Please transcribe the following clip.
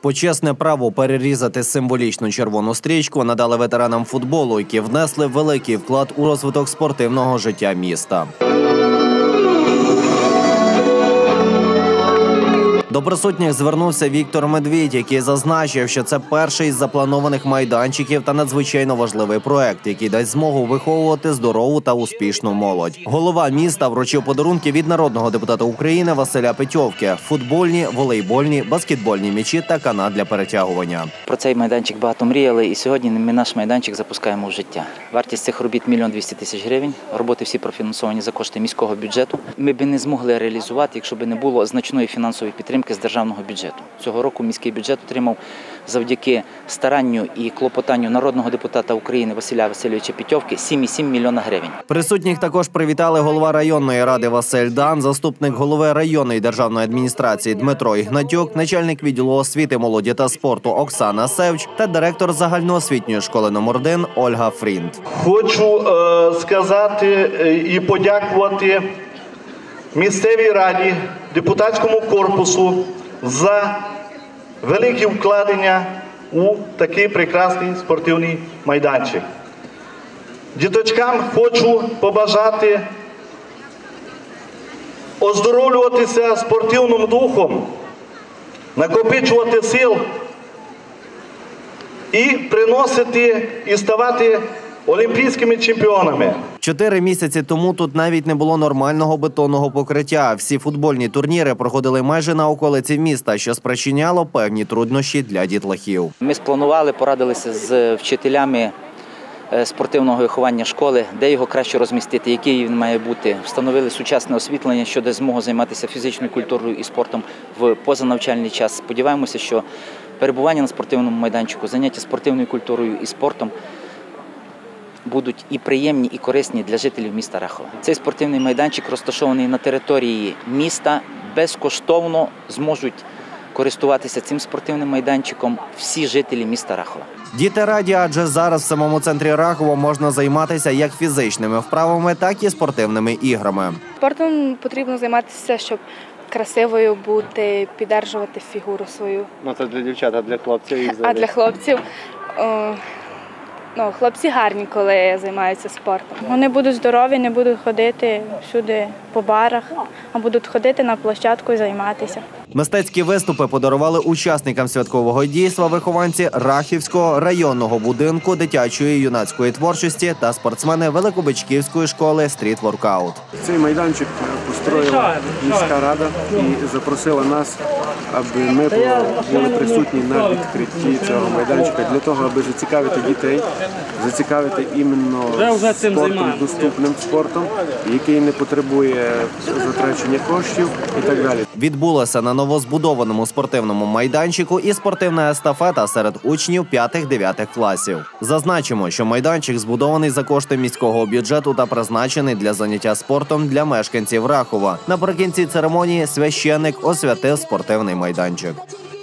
Почесне право перерізати символічну червону стрічку надали ветеранам футболу, які внесли великий вклад у розвиток спортивного життя міста. До присутніх звернувся Віктор Медвідь, який зазначив, що це перший із запланованих майданчиків та надзвичайно важливий проект, який дасть змогу виховувати здорову та успішну молодь. Голова міста вручив подарунки від народного депутата України Василя Петьовки – футбольні, волейбольні, баскетбольні м'ячі та канат для перетягування. Про цей майданчик багато мріяли, і сьогодні ми наш майданчик запускаємо в життя. Вартість цих робіт – 1 200 000 гривень. Роботи всі профінансовані за кошти міського бюджету. Ми б не змогли реалізувати, якщо б не було значної фінансової підтримки з державного бюджету. Цього року міський бюджет отримав завдяки старанню і клопотанню народного депутата України Василя Васильовича Петьовки 7,7 мільйона гривень. Присутніх також привітали голова районної ради Василь Дан, заступник голови районної державної адміністрації Дмитро Ігнатюк, начальник відділу освіти, молоді та спорту Оксана Севч та директор загальноосвітньої школи номер 1 Ольга Фрінт. Хочу сказати і подякувати місцевій раді, депутатському корпусу за великі вкладення у такий прекрасний спортивний майданчик. Діточкам хочу побажати оздоровлюватися спортивним духом, накопичувати сил і приносити і ставати олімпійськими чемпіонами. 4 місяці тому тут навіть не було нормального бетонного покриття. Всі футбольні турніри проходили майже на околиці міста, що спричиняло певні труднощі для дітлахів. Ми спланували, порадилися з вчителями спортивного виховання школи, де його краще розмістити, який він має бути. Встановили сучасне освітлення, що дасть змогу займатися фізичною культурою і спортом в позанавчальний час. Сподіваємося, що перебування на спортивному майданчику, заняття спортивною культурою і спортом будуть і приємні, і корисні для жителів міста Рахова. Цей спортивний майданчик розташований на території міста, безкоштовно зможуть користуватися цим спортивним майданчиком всі жителі міста Рахова. Діти раді, адже зараз в самому центрі Рахова можна займатися як фізичними вправами, так і спортивними іграми. Спортом потрібно займатися, щоб красивою бути, піддержувати фігуру свою. Ну це для дівчат, а для хлопців? А для хлопців? Хлопці гарні, коли займаються спортом. Вони будуть здорові, не будуть ходити всюди по барах, а будуть ходити на площадку і займатися. Мистецькі виступи подарували учасникам святкового дійства вихованці Рахівського районного будинку дитячої юнацької творчості та спортсмени Великобичківської школи стріт-воркаут. Цей майданчик построїла міська рада і запросила нас, аби ми були присутні на відкритті цього майданчика для того, аби зацікавити дітей, зацікавити іменно спортом, доступним спортом, який не потребує затрачення коштів і так далі. Відбулося на новозбудованому спортивному майданчику і спортивна естафета серед учнів 5-9 класів. Зазначимо, що майданчик збудований за кошти міського бюджету та призначений для заняття спортом для мешканців Рахова. Наприкінці церемонії священник освятив спортивний майданчик.